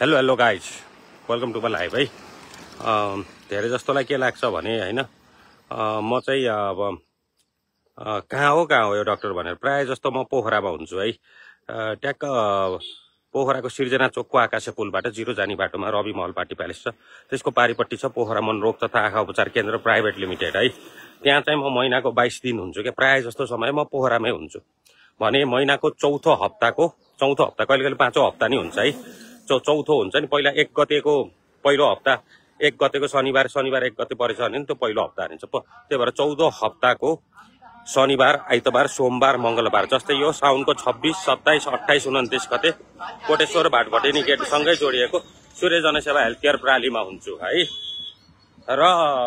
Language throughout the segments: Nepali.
Hello guys, welcome to my live है। धेरै जस्तोलाई के लाग्छ भने हैन, म चाहिँ अब कहाँ हो यो डाक्टर भनेर प्राय जस्तो म पोखरामा हुन्छु है। ट्याक्क पोखराको सिर्जना चोकको आकाशे पुलबाट जिरो जाने बाटोमा रवि महल पार्टी प्यालेस छ, त्यसको पारिपट्टि छ पोखरा मनोरोग तथा आँखा उपचार केन्द्र प्राइभेट लिमिटेड है। त्यहाँ चाहिँ म महिनाको 22 दिन हुन्छु के, प्राय जस्तो समय म पोखरामै हुन्छु। भने महिनाको चौथो हप्ता कहिले कहिले पाँचौं हप्ता नि हुन्छ है। चौथो हुन्छ नि, पहिला 1 गतेको पहिलो हप्ता 1 गतेको शनिबार 1 गते परेछ भने त्यो पहिलो हप्ता हालिन्छ। त्यही भएर 14 हप्ताको शनिबार, आइतबार, सोमबार, मंगलबार जस्तै यो साउनको 26, 27, 28, 29 गते कोटेश्वोर भाटभटेनी गेट सँगै जोडिएको सूर्य जनासेवा हेल्थ केयर प्रणालीमा हुन्छु है। र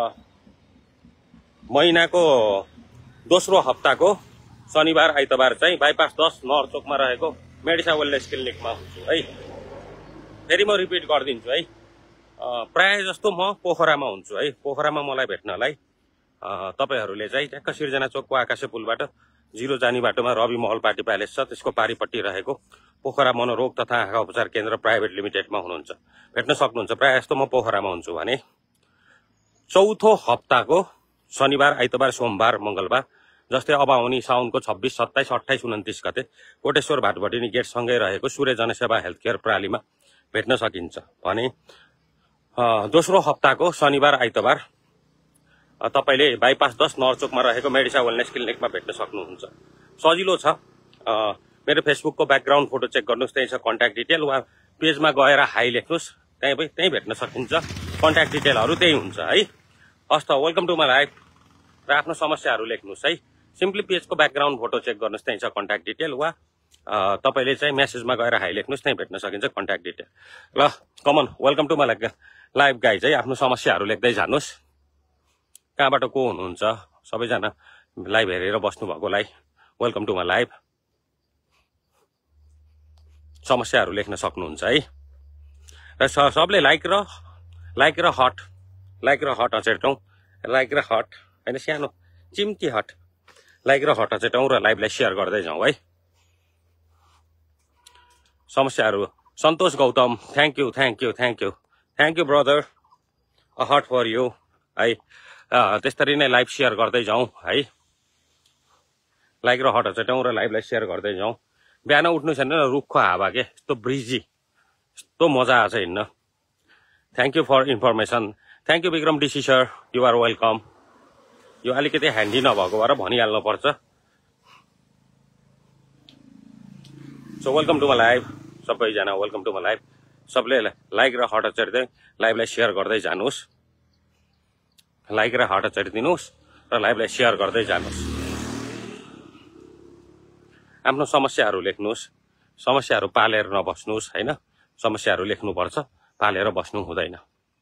महिनाको दोस्रो हप्ताको शनिबार, आइतबार चाहिँ बाइपास 10 नरचोकमा रहेको मेडिसा वेलनेस क्लिनिकमा हुन्छु है। फेरि म रिपिट गरिदिन्छु है, प्राय जस्तो म पोखरामा हुन्छु है। पोखरामा मलाई भेट्नलाई तपाईहरुले चाहिँ ट्याक्क सिर्जना चोकको आकाशे पुलबाट जिरो जाने बाटोमा रवि महल पार्टी प्यालेस छ, त्यसको पारिपट्टि रहेको पोखरा मनोरोग तथा आँखा उपचार केन्द्र प्राइभेट लिमिटेडमा हुनुहुन्छ, भेट्न सक्नुहुन्छ। प्राय जस्तो म पोखरामा हुन्छु भने चौथो हप्ताको शनिबार, आइतबार, सोमबार, मंगलबार जस्तै अब आउने साउनको 26, 27, 28, 29 गते कोटेश्वोर भाटभटेनी गेट सँगै रहेको सूर्य जनासेवा हेल्थ केयर प्रणालीमा भेट्न सकिन्छ भने दोस्रो हप्ताको शनिबार, आइतबार तपाईले बाइपास 10 नरचोकमा रहेको मेडिसा वेलनेस क्लिनिकमा भेट्न सक्नुहुन्छ। सजिलो छ, मेरो फेसबुकको ब्याकग्राउन्ड फोटो चेक गर्नुस्, त्यही छ कन्ट्याक्ट डिटेल, वा पेजमा गएर हाई लेख्नुस्, त्यही भेट्न सकिन्छ। कन्ट्याक्ट डिटेलहरु त्यही हुन्छ है। हस् त, वेलकम टु माई लाइफ र आफ्नो समस्याहरु लेख्नुस् है। सिम्पली पेजको ब्याकग्राउन्ड फोटो चेक गर्नुस्, त्यही छ कन्ट्याक्ट डिटेल, वा तपाईले चाहिँ मेसेजमा गएर हाई लेख्नुस्, त्यही भेट्न सकिन्छ कन्ट्याक्ट डिटेल। ल come on, welcome to my live guys है। आफ्नो समस्याहरु लेख्दै जानुस्। कहाँबाट को हुनुहुन्छ सबैजना लाइभ हेरेर बस्नु भएकोलाई वेलकम टु माई लाइभ। समस्याहरु लेख्न सक्नुहुन्छ है। र सबले लाइक र हट अचेटौं, लाइक र हट हैन, सानो चिम्टी हट, लाइक र हट अचेटौं र लाइभलाई शेयर गर्दै जाउँ है। समस्याहरु Santosh Gautam, thank you brother, a heart for you है। त्यसरी नै लाइभ शेयर गर्दै जाउँ है। लाइक र हट अचेटौं र लाइभलाई शेयर गर्दै जाउँ। बिहान उठ्नु छैन, रुखको हावा के यस्तो ब्रिजी, यस्तो मजा आछ हिँड्न। Thank you for information. Thank you Vikram DC sir, you are welcome. यो अलिकति ह्यान्डी नभएको भएर भनिहाल्नु पर्छ। So welcome to my live सबैजना, वेलकम टु माई लाइभ। सबले लाइक र हट अचेट्दै लाइभलाई शेयर गर्दै जानुस्, लाइक र हट अचेटिदिनुस् र लाइभलाई शेयर गर्दै जानुस्। आफ्नो समस्याहरु लेख्नुस्, समस्याहरु पालेर नबस्नुस् हैन। समस्याहरु लेख्नुपर्छ, पालेर बस्नु हुँदैन।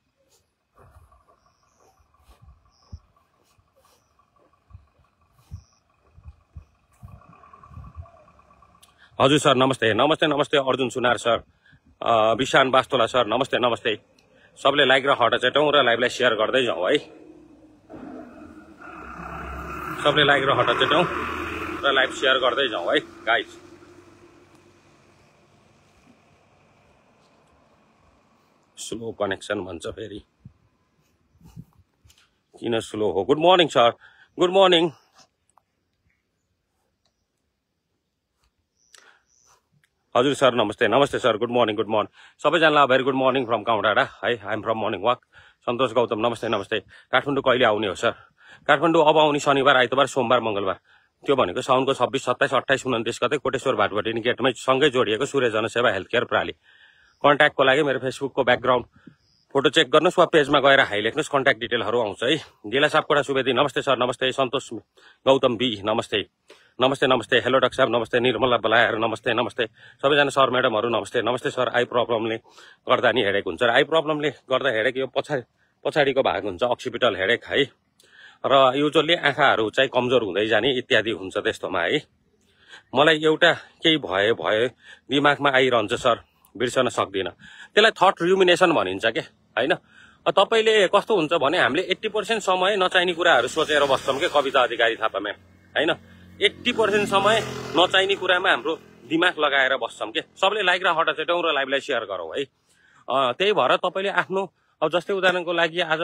हजुर सर, नमस्ते अर्जुन सुनार सर, विशान बास्तोला सर, नमस्ते। सबले लाइक र हट अचेटौं र लाइभलाई शेयर गर्दै जाउँ है। सबले लाइक र हट अचेटौं र लाइभ शेयर गर्दै जाउँ है गाइज। स्लो कनेक्सन भन्छ फेरि, किन स्लो हो? Good morning sir, good morning. हजुर सर, नमस्ते सर, गुड मर्निङ। सबैजनालाई very good morning from Kaudanda है। I am from morning walk. Santosh Gautam, नमस्ते। काठमाडौँ कहिले आउने हो सर? काठमाडौँ अब आउने शनिबार, आइतबार, सोमबार, मंगलबार, त्यो भनेको साउनको 26, 27, 28, 29 गते कोटेश्वोर भाटभटेनी गेटमै सँगै जोडिएको सूर्य जनासेवा हेल्थ केयर प्रणाली। कन्ट्याक्टको लागि मेरो फेसबुकको ब्याकग्राउन्ड फोटो चेक गर्नुस् वा पेजमा गएर हाई लेख्नुस्, कन्ट्याक्ट डिटेलहरु आउँछ है। जिल्ला सापकोटा सुवेदी, नमस्ते सर, नमस्ते। सन्तोष गौतम बी, नमस्ते। हेलो डाक्टर साहब, नमस्ते। निर्मला बलायर, नमस्ते। सबैजना सर म्याडमहरु नमस्ते सर। आई प्रब्लमले गर्दा नि हेडेक हुन्छ, र आई प्रब्लमले गर्दा हेडेक यो पछाडिको भाग हुन्छ, अक्सिपिटल हेडेक है। र युजुअली आँखाहरु चाहिँ कमजोर हुँदै जाने इत्यादि हुन्छ त्यस्तोमा है। मलाई एउटा केही भयो दिमागमा आइरहन्छ सर, बिर्सन सक्दिन। त्यसलाई थट रुमिनेसन भनिन्छ के हैन। तपाईले कस्तो हुन्छ भने हामीले 80% समय नचाहिने कुराहरु सोचेर बस्छौं के, कविता अधिकारी थापा म्याम हैन। 80% समय नचाहिने कुरामा हाम्रो दिमाग लगाएर बस्छौं के। सबले लाइक र हट अचेटौं र लाइभलाई शेयर गरौँ है। त्यही भएर तपाईँले आफ्नो अब जस्तै उदाहरणको लागि आज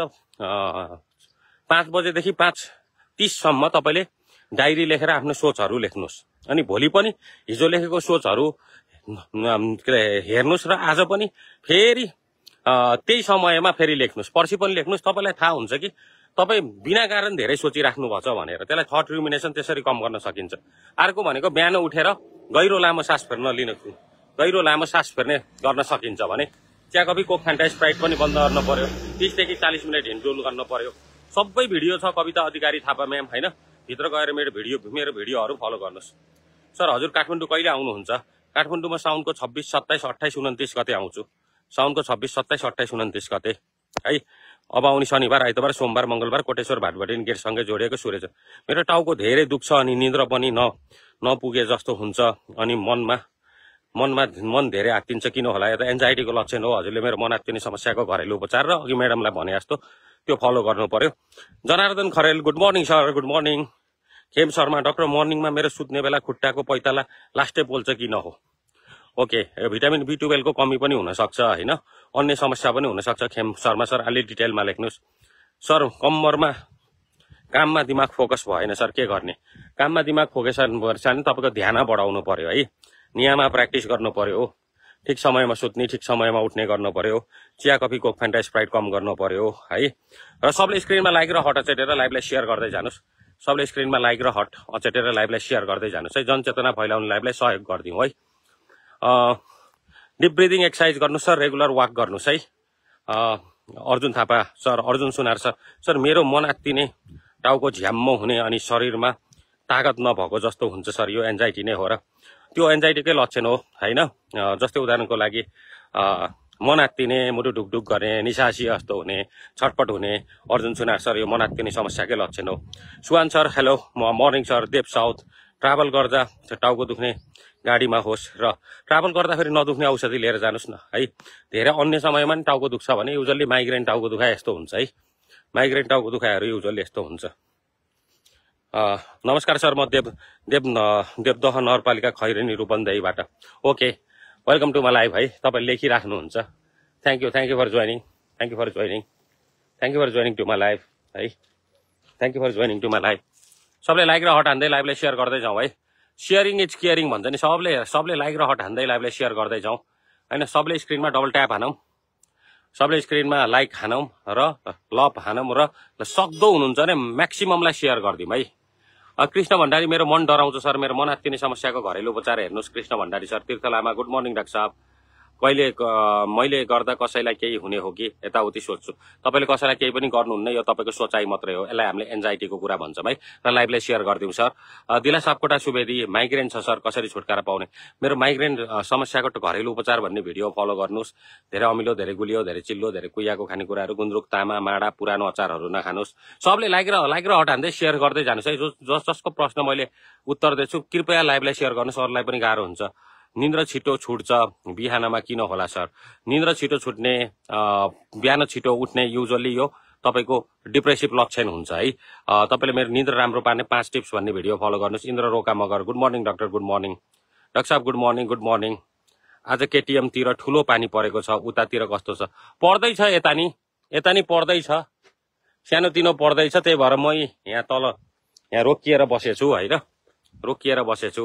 5 बजेदेखि 5:30 सम्म तपाईँले डायरी लेखेर आफ्नो सोचहरू लेख्नुहोस्। अनि भोलि पनि हिजो लेखेको सोचहरू हेर्नुहोस् र आज पनि फेरि त्यही समयमा फेरि लेख्नुहोस्, पर्सि पनि लेख्नुहोस्। तपाईँलाई थाहा हुन्छ कि तपाईँ बिना कारण धेरै सोचिराख्नु भएको छ भनेर। त्यसलाई थट रुमिनेसन त्यसरी कम गर्न सकिन्छ। अर्को भनेको बिहान उठेर गहिरो लामो सास फेर्ने गर्न सकिन्छ भने चिया कफी कोक फ्यान्टा स्प्राइट पनि बन्द गर्न पर्यो। 30 देखि 40 मिनट हिँडडुल गर्न पर्यो। सबै भिडियो छ कविता अधिकारी थापा म्याम हैन, भित्र गएर मेरो भिडियोहरू फलो गर्नुहोस्। सर हजुर काठमाडौँ कहिले आउनुहुन्छ? काठमाडौँमा साउनको 26, 27, 28, 29 गते आउँछु। साउनको 26, 27, 28, 29 गते है। अब आउने शनिबार, आइतबार, सोमबार, मंगलबार कोटेश्वर भाटभटिन गेटसँगै जोडिएको सूर्य छ। मेरो टाउको धेरै दुख्छ अनि निन्द्रा पनि नपुगे जस्तो हुन्छ अनि मन धेरै आत्तिन्छ। किन होला? यो त एन्जाइटीको लक्षण हो। हजुरले मेरो मन आत्तिने समस्याको घरेलु उपचार र अघि म्याडमलाई भने जस्तो त्यो फलो गर्नु पर्यो। Janardan Kharel good morning sir. Good morning. Khem Sharma doctor मर्निङमा मेरो सुत्ने बेला खुट्टाको पैताला लास्टै पोल्छ कि न हो? ओके, भिटामिन B12 को कमी पनि हुनसक्छ होइन, अन्य समस्या पनि हुनसक्छ। खेम शर्मा सर अलि डिटेलमा लेख्नुहोस्। सर कम्मरमा काममा दिमाग फोकस भएन सर, के गर्ने? काममा दिमाग फोकस गर्छ भने तपाईँको ध्यान बढाउनु पर्यो है, नियममा प्र्याक्टिस गर्नु पर्यो, ठिक समयमा सुत्ने ठिक समयमा उठ्ने गर्नु पर्यो, चिया कफी कोक फ्यान्टा स्प्राइट कम गर्नु पर्यो है। र सबले स्क्रिनमा लाइक र हट अचेटेर लाइभलाई सेयर गर्दै जानुहोस्। सबले स्क्रिनमा लाइक र हट अचेटेर लाइभलाई सेयर गर्दै जानुहोस् है। जनचेतना फैलाउने लाइभलाई सहयोग गरिदिउँ है। डिप ब्रिदिङ एक्सर्साइज गर्नुहोस् सर, रेगुलर वाक गर्नुहोस् है। Arjun Thapa sir, Arjun Sunar sir. Sir मेरो मन आत्तिने, टाउको झ्याम्म हुने अनि शरीरमा तागत नभएको जस्तो हुन्छ सर, यो एन्जाइटी नै हो र? त्यो एन्जाइटीकै लक्षण हो होइन। जस्तै उदाहरणको लागि मन आत्तिने, मुटु ढुकढुक गर्ने, निसासी जस्तो हुने, छटपट हुने, अर्जुन सुनार सर यो मन आत्तिने समस्याकै लक्षण हो। Suhan sir hello morning sir. Dev south travel गर्दा टाउको दुख्ने गाडीमा होस् र ट्राभल गर्दाखेरि नदुख्ने औषधि लिएर जानुहोस् न है। धेरै अन्य समयमा नि टाउको दुख्छ भने युजल्ली माइग्रेन टाउको दुखाइ यस्तो हुन्छ है। माइग्रेन टाउको दुखाइहरू युजल्ली यस्तो हुन्छ। नमस्कार सर, म देवदह नगरपालिका खैरेनी रूपन्देहीबाट। Okay, welcome to my live है। तपाईँ लेखिराख्नुहुन्छ। Thank you for joining. Thank you for joining to my live है। Thank you for joining to my live. सबले लाइक र हट हान्दै लाइभलाई सेयर गर्दै जाउँ है। सेयरिङ इज केयरिङ भन्छ नि, सबले लाइक र हट हान्दै लाइभलाई सेयर गर्दै जाउँ होइन। सबले स्क्रिनमा डबल ट्याप हानौँ, सबले स्क्रिनमा लाइक हानौँ र लभ हानौँ र सक्दो हुनुहुन्छ भने म्याक्सिममलाई सेयर गरिदिउँ है। कृष्ण भण्डारी मेरो मन डराउँछ सर, मेरो मन आत्तिने समस्याको घरेलु उपचार हेर्नुहोस्। Krishna Bhandari sir. Tirtha Lama good morning doctor साहब। मैले गर्दा कसैलाई केही हुने हो कि यताउति सोच्छु। तपाईँले कसैलाई केही पनि गर्नुहुन्न, यो तपाईँको सोचाइ मात्रै हो। यसलाई हामीले एन्जाइटीको कुरा भन्छौँ है। र लाइभलाई सेयर गरिदिउँ सर। दिला सापकोटा सुवेदी माइग्रेन छ सर, कसरी छुटकारा पाउने? मेरो माइग्रेन समस्याको घरेलु उपचार भन्ने भिडियो फलो गर्नुहोस्। धेरै अमिलो, धेरै गुलियो, धेरै चिल्लो, धेरै कुहियाको खानेकुराहरू, गुन्द्रुक, तामा, माडा, पुरानो अचारहरू नखानुहोस्। सबले लाइक र हट हान्दै सेयर गर्दै जानुहोस् है। जसको प्रश्न मैले उत्तर दिन्छु कृपया लाइभलाई सेयर गर्नुहोस्, अरूलाई पनि गाह्रो हुन्छ। निन्द्रा छिटो छुट्छ बिहानमा किन होला सर? निन्द्रा छिटो छुट्ने, बिहान छिटो उठ्ने युजली यो तपाईँको डिप्रेसिभ लक्षण हुन्छ है। तपाईँले मेरो निन्द्रा राम्रो पार्ने 5 टिप्स भन्ने भिडियो फलो गर्नुहोस्। Indra Roka Magar good morning doctor. Good morning doctor साहब। Good morning. Good morning. आज केटीएम तिर ठुलो पानी परेको छ, उतातिर कस्तो छ? पर्दैछ, यता नि पर्दैछ, सानोतिनो पर्दैछ। त्यही भएर म यहाँ रोकिएर बसेछु होइन, रोकिएर बसेछु।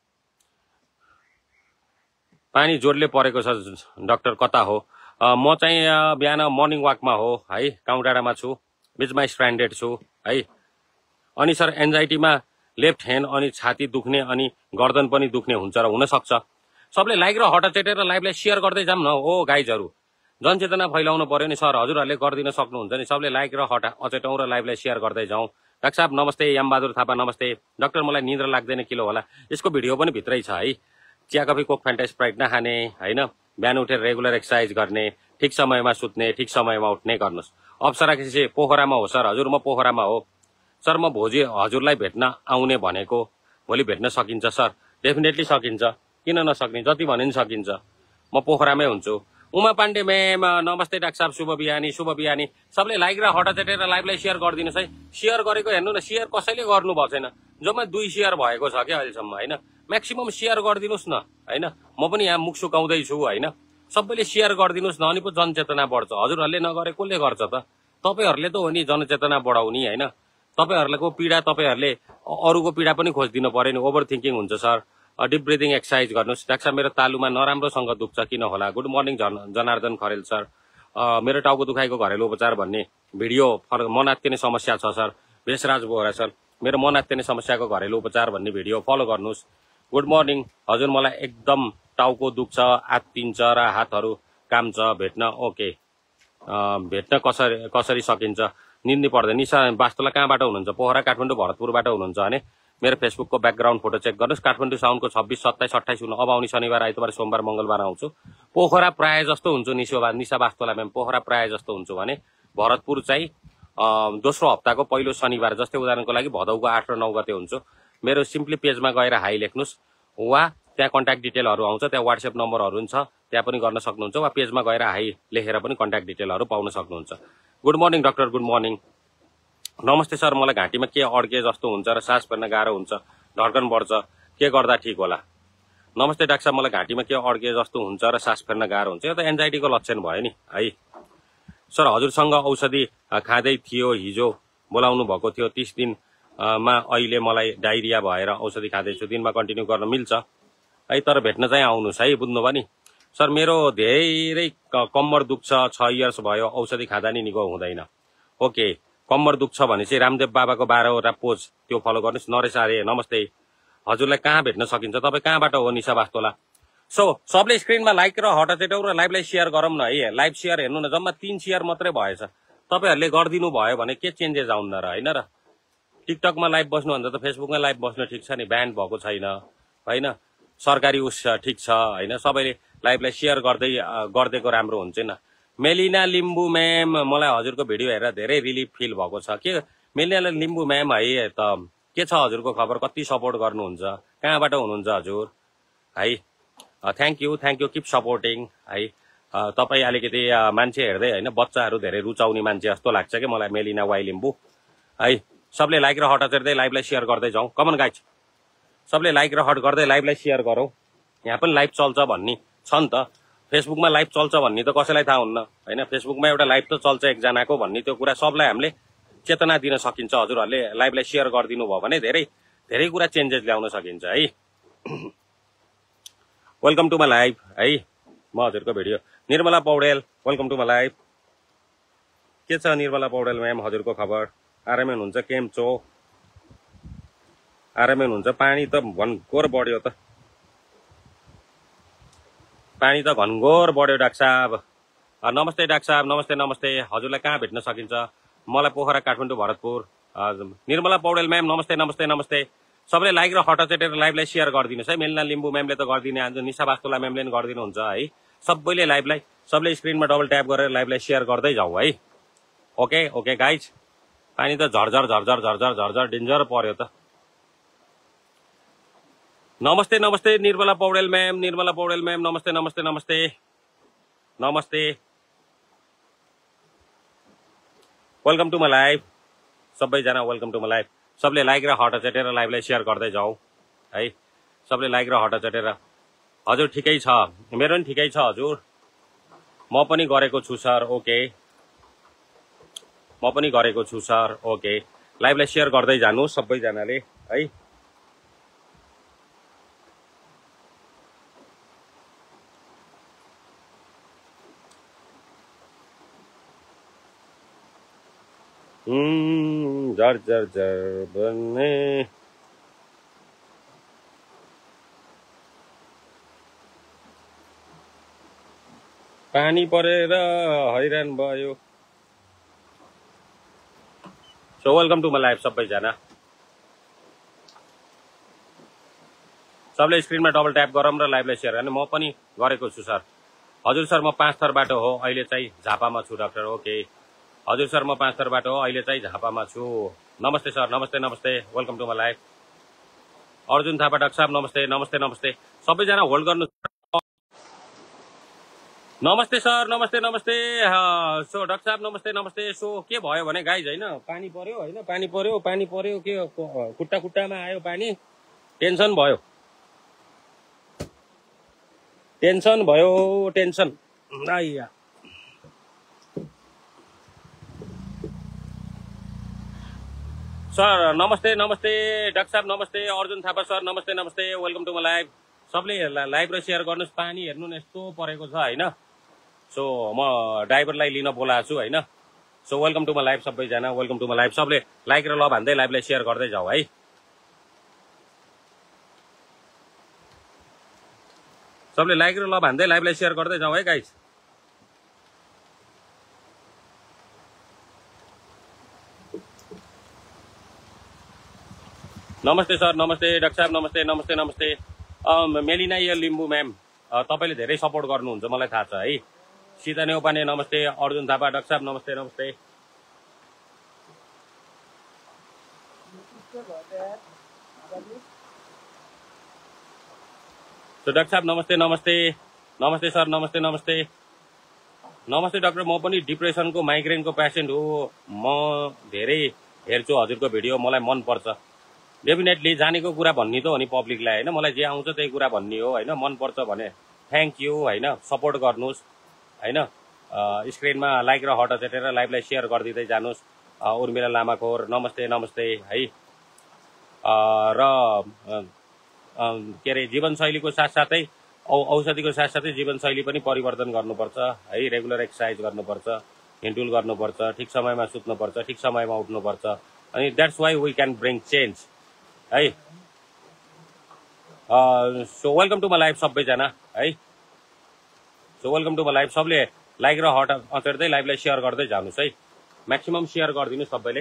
पानी जोडले परेको छ डाक्टर, कता हो? म चाहिँ बिहान मर्निङ वाकमा हो है, काउडाँडामा छु, बिचमा स्ट्रान्डेड छु है। अनि सर एन्जाइटीमा लेफ्ट ह्यान्ड अनि छाती दुख्ने अनि गर्दन पनि दुख्ने हुन्छ र हुनसक्छ। सबले लाइक र हट चेटेर लाइभलाई सेयर गर्दै जाऊँ न हो गाइजहरू। जनचेतना फैलाउनु पर्यो नि सर, हजुरहरूले गरिदिन सक्नुहुन्छ नि। सबले लाइक र हट अचेटौँ र लाइभलाई सेयर गर्दै जाउँ। डाक्टर साहब नमस्ते। यामबहादुर थापा नमस्ते। डाक्टर मलाई निन्द्रा लाग्दैन किलो होला? यसको भिडियो पनि भित्रै छ है। चिया कफी कोक फ्यान्टा स्प्राइट नखाने होइन, बिहान उठेर रेगुलर एक्सर्साइज गर्ने, ठिक समयमा सुत्ने, ठिक समयमा उठ्ने गर्नुहोस्। अप्सरा कृषि पोखरामा हो सर। हजुर म पोखरामा हो सर। म भोलि हजुरलाई भेट्न आउने भनेको, भोलि भेट्न सकिन्छ सर? डेफिनेटली सकिन्छ, किन नसक्ने? जति भने नि सकिन्छ। म पोखरामै हुन्छु। उमा पाण्डे म्याम नमस्ते डाक्टर साहब। शुभ बिहानी। शुभ बिहानी। सबले लाइक र हट चेटेर लाइभलाई सेयर गरिदिनुहोस् है। सेयर गरेको हेर्नु न, सेयर कसैले गर्नु भएको छैन। जम्मा 2 सेयर भएको छ क्या अहिलेसम्म होइन। म्याक्सिमम सेयर गरिदिनुहोस् न होइन। म पनि यहाँ मुख सुकाउँदैछु होइन। सबैले सेयर गरिदिनुहोस् न, अनि पो जनचेतना बढ्छ। हजुरहरूले नगरे कसले गर्छ त? तपाईहरूले त हो नि जनचेतना बढाउने होइन। तपाईहरूको पीडा तपाईँहरूले अरूको पीडा पनि खोजिदिनु पर्यो नि। ओभर थिङ्किङ हुन्छ सर। डिप ब्रिदिङ एक्सर्साइज गर्नुहोस्। डाक्टर साहब मेरो तालुमा नराम्रोसँग दुख्छ किन होला? Good morning Janardan Kharel sir. मेरो टाउको दुखाइको घरेलु उपचार भन्ने भिडियो मन आत्तिने समस्या छ सर। भेषराज बोहरा सर, मेरो मन आत्तिने समस्याको घरेलु उपचार भन्ने भिडियो फलो गर्नुहोस्। गुड मर्निङ हजुर, मलाई एकदम टाउको दुख्छ, आत्तिन्छ र हातहरू काम्छ। भेट्न ओके, भेट्न कसरी सकिन्छ? निन्दी पर्दैन। निशा वास्तवलाई कहाँबाट हुनुहुन्छ? पोखरा, काठमाडौँ, भरतपुरबाट हुनुहुन्छ भने मेरो फेसबुकको ब्याकग्राउन्ड फोटो चेक गर्नुहोस्। काठमाडौँ साउनको 26, 27, 28 हुनु। अब आउने शनिबार, आइतबार, सोमबार, मङ्गलबार आउँछु। पोखरा प्रायः जस्तो हुन्छु। निशा वास्तवलाई म्याम पोखरा प्रायः जस्तो हुन्छु भने भरतपुर चाहिँ दोस्रो हप्ताको पहिलो शनिबार, जस्तै उदाहरणको लागि भदौको 8 र 9 गते हुन्छु। मेरो सिम्पली पेजमा गएर हाई लेख्नुहोस्, वा त्यहाँ कन्ट्याक्ट डिटेलहरू आउँछ, त्यहाँ वाट्सएप नम्बरहरू हुन्छ, त्यहाँ पनि गर्न सक्नुहुन्छ, वा पेजमा गएर हाई लेखेर पनि कन्ट्याक्ट डिटेलहरू पाउन सक्नुहुन्छ। Good morning doctor, good morning. नमस्ते सर, मलाई घाँटीमा के अड्के जस्तो हुन्छ र सास फेर्न गाह्रो हुन्छ, धड्कन बढ्छ, के गर्दा ठिक होला? नमस्ते डाक्टर साहब, मलाई घाँटीमा के अड्के जस्तो हुन्छ र सास फेर्न गाह्रो हुन्छ। यो त एन्जाइटीको लक्षण भयो नि है सर। हजुरसँग औषधि खाँदै थियो, हिजो बोलाउनु भएको थियो 30 दिनमा, अहिले मलाई डाइरिया भएर औषधि खाँदैछु। दिनमा कन्टिन्यू गर्न मिल्छ है, तर भेट्न चाहिँ आउनुहोस् है, बुझ्नुभयो नि सर। मेरो धेरै कम्मर दुख्छ, 6 इयर्स भयो, औषधि खाँदा नि निको हुँदैन। ओके, कम्मर दुख्छ भने चाहिँ रामदेव बाबाको 12वटा पोज त्यो फलो गर्नुहोस्। नरेश आर्य नमस्ते, हजुरलाई कहाँ भेट्न सकिन्छ? तपाईँ कहाँबाट हो? निशा वास्तोला। सो सबले स्क्रिनमा लाइक र हट चेटौ र लाइभलाई सेयर गरौँ न है। लाइभ सेयर हेर्नु न, जम्मा 3 सेयर मात्रै भएछ। तपाईँहरूले गरिदिनु भयो भने के चेन्जेस आउन्न र होइन र? टिकटकमा लाइभ बस्नुभन्दा त फेसबुकमा लाइभ बस्नु ठिक छ नि, ब्यान्ड भएको छैन होइन, सरकारी उस ठिक छ होइन। सबैले लाइभलाई सेयर गरिदिएको राम्रो हुन्छ नि। मेलिना लिम्बू म्याम, मलाई हजुरको भिडियो हेरेर धेरै रिलिफ फिल भएको छ। के मेलिना लिम्बू म्याम है त, के छ हजुरको खबर? कति सपोर्ट गर्नुहुन्छ? कहाँबाट हुनुहुन्छ हजुर है? थ्याङ्क यू, किप सपोर्टिङ है। तपाईँ अलिकति मान्छे हेर्दै होइन, बच्चाहरू धेरै रुचाउने मान्छे जस्तो लाग्छ कि मलाई मेलिना वाइ लिम्बू है। सबले लाइक र हट चेर्दै लाइभलाई सेयर गर्दै जाउँ। कमन गाइज, सबले लाइक र हट गर्दै लाइभलाई सेयर गरौँ। यहाँ पनि लाइभ चल्छ भन्ने छ नि त, फेसबुकमा लाइभ चल्छ भन्ने त कसैलाई थाहा हुन्न होइन। फेसबुकमा एउटा लाइभ त चल्छ एकजनाको भन्ने त्यो कुरा सबलाई हामीले चेतना दिन सकिन्छ। हजुरहरूले लाइभलाई सेयर गरिदिनु भयो भने धेरै धेरै कुरा चेन्जेस ल्याउन सकिन्छ है। वेलकम टु माई लाइभ है, म हजुरको video. Nirmala Paudel, welcome to my live. के छ निर्मला पौडेल म्याम, हजुरको खबर? आरामै हुनुहुन्छ? केम चो? आरामै हुनुहुन्छ? पानी त घनघोर बढ्यो त, पानी त घनघोर बढ्यो डाक्टर साहब। नमस्ते डाक्टर साहब, नमस्ते। हजुरलाई कहाँ भेट्न सकिन्छ? मलाई पोखरा, काठमाडौँ, भरतपुर। निर्मला पौडेल म्याम नमस्ते। सबैले लाइक र हट चेटेर लाइभलाई सेयर गरिदिनुहोस् है। मेलिना लिम्बू म्यामले त गरिदिने, आज निशा वास्तोला म्यामले पनि गरिदिनुहुन्छ है। सबैले लाइभलाई, सबले स्क्रिनमा डबल ट्याप गरेर लाइभलाई सेयर गर्दै जाउँ है। ओके गाइज, पानी त झरझर डेन्जर पर्यो त। नमस्ते निर्मला पौडेल म्याम, नमस्ते। वेलकम टु माई लाइभ, सबैजना वेलकम टु माई लाइभ। सबले लाइक र हट चेटेर लाइभलाई सेयर गर्दै जाउँ है। सबले लाइक र हट चेटेर। हजुर ठिकै छ, मेरो पनि ठिकै छ हजुर, म पनि गरेको छु सर। ओके, म पनि गरेको छु सर। ओके, लाइभलाई सेयर गर्दै जानु सबैजनाले है। झर बन्ने पानी परेर हैरान भयो। So welcome to my live सबैजना। सबले स्क्रिनमा डबल ट्याप गरौँ र लाइभलाई सेयर गर्ने। म पनि गरेको छु सर। हजुर सर, म 5 थरबाट हो, अहिले चाहिँ झापामा छु डाक्टर। ओके हजुर सर, म 5 थरबाट हो, अहिले चाहिँ झापामा छु। नमस्ते सर, नमस्ते। Welcome to my live. Arjun Thapa doctor साहब नमस्ते। सबैजना होल्ड गर्नु। नमस्ते सर, नमस्ते। सो डाक्टर साहब नमस्ते। सो के भयो भने गाइज होइन, पानी पर्यो होइन, पानी पर्यो के खुट्टामा आयो पानी, टेन्सन भयो। आइया सर नमस्ते नमस्ते डाक्टर साहब नमस्ते अर्जुन थापा सर नमस्ते नमस्ते वेलकम टु माई लाइभ सबले लाइभ र सेयर गर्नुहोस् पानी हेर्नु न यस्तो परेको छ हैन सो म ड्राइभरलाई लिन बोलाएको छु हैन so welcome to my live सबैजना वेलकम टु माई लाइभ सबले लाइक र ल भन्दै लाइभलाई सेयर गर्दै जाऊ है सबले लाइक र ल भन्दै लाइभलाई सेयर गर्दै जाऊ है गाइस नमस्ते सर नमस्ते डाक्टर साहब नमस्ते नमस्ते नमस्ते मेलिना या लिम्बू म्याम तपाईँले धेरै सपोर्ट गर्नुहुन्छ मलाई थाहा छ है सीता नेउपाने नमस्ते अर्जुन थापा डाक्टर साहब नमस्ते नमस्ते सो डाक्टर साहब नमस्ते नमस्ते नमस्ते सर नमस्ते नमस्ते नमस्ते डाक्टर म पनि डिप्रेसनको माइग्रेनको पेसेन्ट हो म धेरै हेर्छु हजुरको भिडियो मलाई मनपर्छ डेफिनेटली जानेको कुरा भन्ने त हो नि पब्लिकलाई हैन मलाई जे आउँछ त्यही कुरा भन्ने हो हैन मनपर्छ भने थ्याङ्क यू हैन सपोर्ट गर्नुहोस् हैन स्क्रिनमा लाइक र हट चेटेर लाइभलाई सेयर गरिदिँदै जानुहोस् उर्मिला लामाखोर नमस्ते नमस्ते है र के अरे जीवनशैलीको साथसाथै औषधिको साथसाथै जीवनशैली पनि परिवर्तन गर्नुपर्छ है रेगुलर एक्सर्साइज गर्नुपर्छ हिँडुल गर्नुपर्छ ठिक समयमा सुत्नुपर्छ ठिक समयमा उठ्नुपर्छ अनि that's why we can bring change है so welcome to my live सबैजना है so welcome to my live सबले लाइक र हट अचेर्दै लाइभलाई सेयर गर्दै जानुहोस् है म्याक्सिमम सेयर गरिदिनु सबैले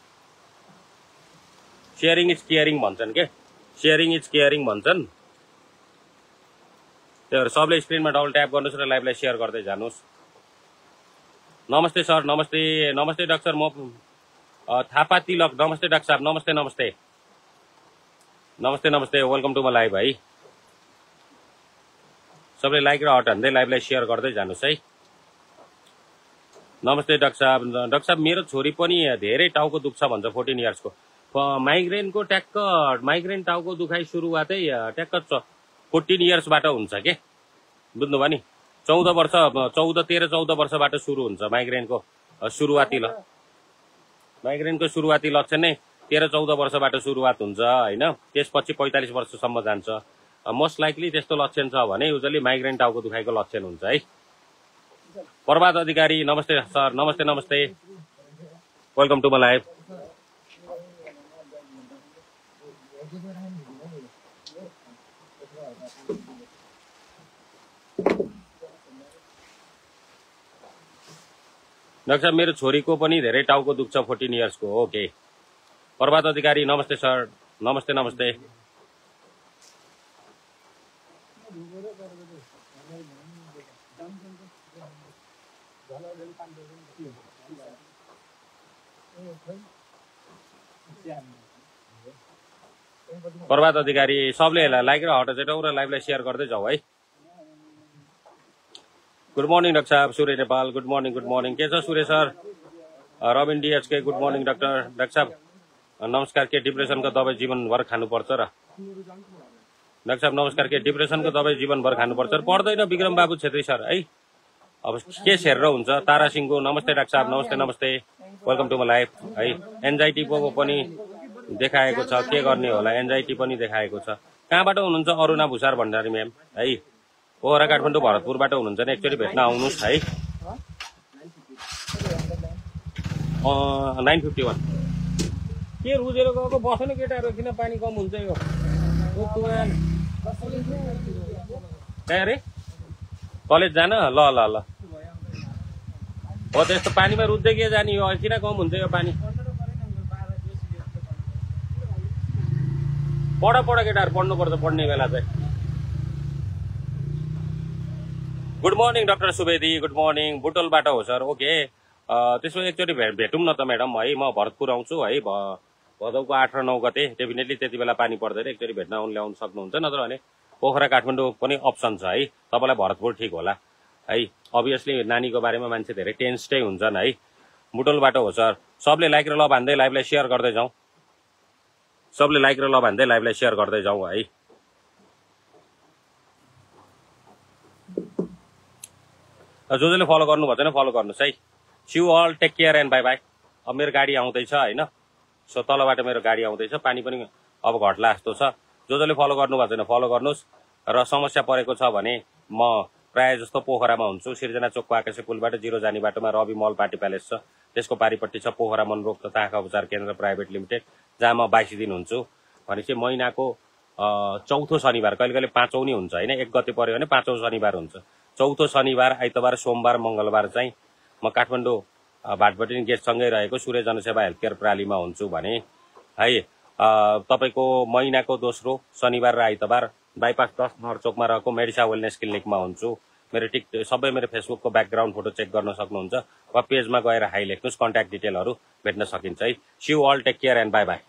सेयरिङ इज केयरिङ भन्छन् के सेयरिङ इज केयरिङ भन्छन् त्यही भएर सबले स्क्रिनमा डबल ट्याप गर्नुहोस् र लाइभलाई सेयर गर्दै जानुहोस् नमस्ते सर नमस्ते नमस्ते डाक्टर म थापा तिलक नमस्ते डाक्टर साहब नमस्ते नमस्ते नमस्ते नमस्ते वेलकम टु माई लाइभ है सबले लाइक र हट हान्दै लाइभलाई सेयर गर्दै जानुहोस् है नमस्ते डाक्टर साहब मेरो छोरी पनि धेरै टाउको दुख्छ भन्छ 14 इयर्सको माइग्रेनको ट्याक्क माइग्रेन टाउको दुखाइ सुरुवातै ट्याक्क 14 इयर्सबाट हुन्छ के बुझ्नुभयो नि 13-14 वर्षबाट सुरु हुन्छ माइग्रेनको सुरुवाती लक्षण नै 13-14 वर्षबाट सुरुवात हुन्छ हैन त्यसपछि 45 वर्षसम्म जान्छ मोस्ट लाइकली त्यस्तो लक्षण छ भने युजली माइग्रेन टाउको दुखाइको लक्षण हुन्छ है प्रभात अधिकारी नमस्ते सर नमस्ते नमस्ते welcome to my live doctor साहब मेरो छोरीको पनि धेरै टाउको दुख्छ 14 इयर्सको ओके प्रभात अधिकारी नमस्ते सर नमस्ते नमस्ते प्रभात अधिकारी सबले लाइक र हट चेटाउ र लाइभलाई सेयर गर्दै जाऊ है गुड मर्निङ डाक्टर साहब सूर्य नेपाल गुड मर्निङ के छ Surya sir Rabin DHK good morning doctor साहब नमस्कार के डिप्रेसनको दबाई जीवनभर खानुपर्छ र डाक्टर साहब नमस्कार के डिप्रेसनको दबाई जीवनभर खानुपर्छ र पर्दैन विक्रम बाबु छेत्री सर है अब के हेरेर हुन्छ तारा सिंहको नमस्ते डाक्टर साहब नमस्ते नमस्ते वेलकम टु माई लाइफ है एन्जाइटीको पनि देखाएको छ के गर्ने होला एन्जाइटी पनि देखाएको छ कहाँबाट हुनुहुन्छ अरुणा भुसार भण्डारी म्याम है पोखरा काठमाडौँ भरतपुरबाट हुनुहुन्छ नि एकचोटि भेट्न आउनुहोस् है 951 के रुजेर गएको बस्नु केटाहरू किन पानी कम हुन्छ यो कहाँ रे कलेज जान ल ल ल हो त्यस्तो पानीमा रुच्दै के जाने हो किन कम हुन्छ यो पानी पढ केटाहरू पढ्नुपर्छ पढ्ने बेला चाहिँ good morning doctor Subedi good morning बुटोलबाट हो सर ओके त्यसो एकचोटि भेटौँ न त म्याडम है म भरतपुर आउँछु है भदौको 8 र 9 गते डेफिनेटली त्यति बेला पानी पर्दैन एकचोटि भेट्न ल्याउन सक्नुहुन्छ नत्र भने पोखरा काठमाडौँ पनि अप्सन छ है तपाईँलाई भरतपुर ठिक होला है अभियसली नानीको बारेमा मान्छे धेरै टेन्स्डै हुन्छन् है बुटोलबाट हो सर सबले लाइक र ल भन्दै लाइभलाई सेयर गर्दै जाउँ सबले लाइक र ल भन्दै लाइभलाई सेयर गर्दै जाउँ है जसले फलो गर्नुभएको छैन फलो गर्नुहोस् है। See you all, take care and bye bye. अब मेरो गाडी आउँदैछ होइन, सो तलबाट मेरो गाडी आउँदैछ, पानी पनि अब घट्ला जस्तो छ। जसले फलो गर्नुभएको छैन फलो गर्नुहोस्। र समस्या परेको छ भने म प्रायः जस्तो पोखरामा हुन्छु। सिर्जना चोकको आकाशे पुलबाट 0 जाने बाटोमा रवि मल पार्टी प्यालेस छ, त्यसको पारिपट्टि छ पोखरा मनोरोग तथा आँखा उपचार केन्द्र प्राइभेट लिमिटेड, जहाँ म 22 दिन हुन्छु। भनेपछि महिनाको चौथो शनिबार, कहिले कहिले 5औं नि हुन्छ होइन, 1 गते पर्यो भने 5औं शनिबार हुन्छ। चौथो शनिबार, आइतबार, सोमबार, मङ्गलबार चाहिँ म काठमाडौँ भाटबटिन गेटसँगै रहेको सूर्य जनसेवा हेल्थ केयर प्रणालीमा हुन्छु भने है। तपाईँको महिनाको दोस्रो शनिबार र आइतबार बाइपास 10 नहरचोकमा रहेको मेडिसा वेलनेस क्लिनिकमा हुन्छु। मेरो सबै मेरो फेसबुकको ब्याकग्राउन्ड फोटो चेक गर्न सक्नुहुन्छ वा पेजमा गएर हाई लेख्नुहोस्, कन्ट्याक्ट डिटेलहरू भेट्न सकिन्छ है। See you all, take care and bye by.